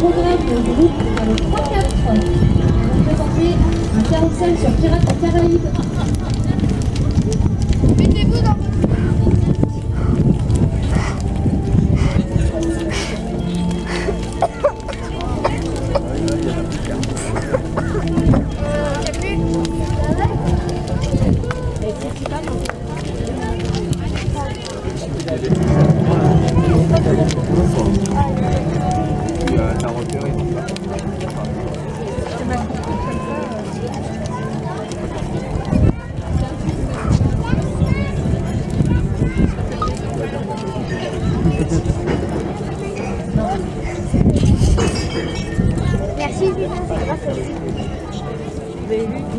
programme du groupe numéro 3-4. On va présenter un carrousel sur Pirates des Caraïbes. Mettez-vous dans merci, c'est grâce à vous. Vous avez vu?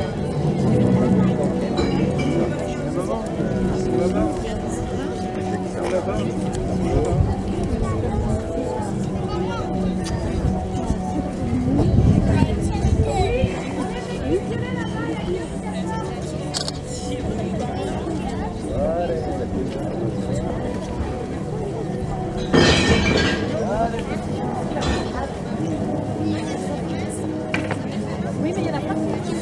Oui, mais il y en a plein.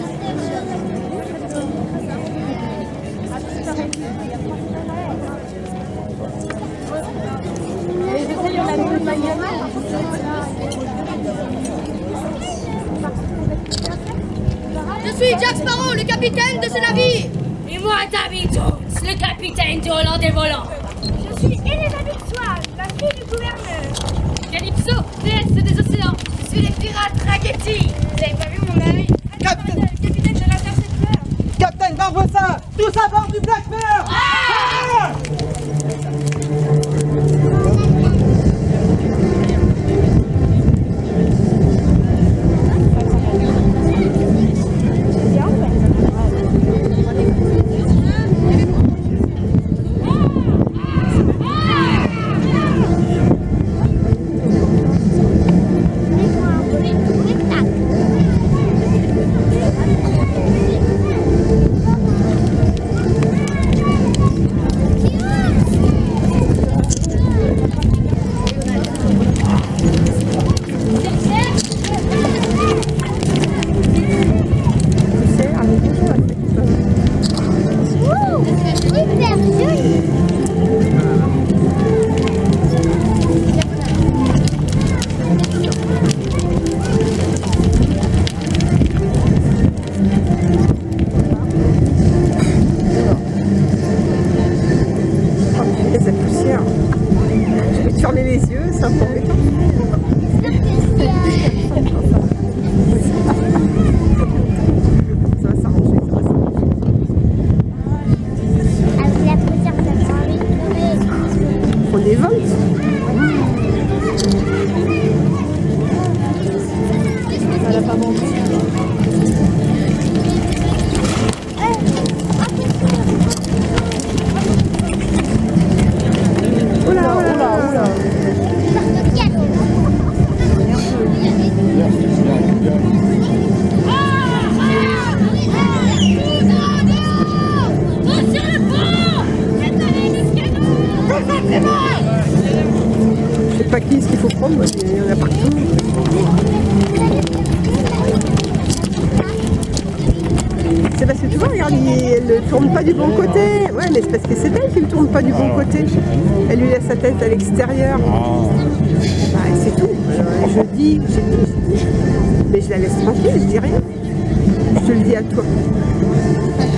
Je suis Jack Sparrow, le capitaine de ce navire. Et moi, Davy Jones, le capitaine du Hollandais volant. Je suis Elisabeth Swan, la fille du gouverneur. Calypso, déesse des océans. Je suis les pirates Raggedy. Vous avez pas vu mon navire? Capitaine Le capitaine de l'Intercepteur. Capitaine Barbossa, tous à bord du Black Bear. Cette poussière. Je vais te fermer les yeux, c'est un peu embêtant. Ça va s'arranger, ça va s'arranger. Avec la poussière, ça prend envie de crever. On est 20. Elle a pas menti. Je sais pas qui est-ce qu'il faut prendre, il y en a partout. C'est parce que tu vois, regarde, elle ne tourne pas du bon côté. Ouais, mais c'est parce que c'est elle qui ne tourne pas du bon côté. Elle lui laisse sa tête à l'extérieur. Bah, c'est tout. Alors, je dis, mais je la laisse tranquille, je dis rien. Je te le dis à toi.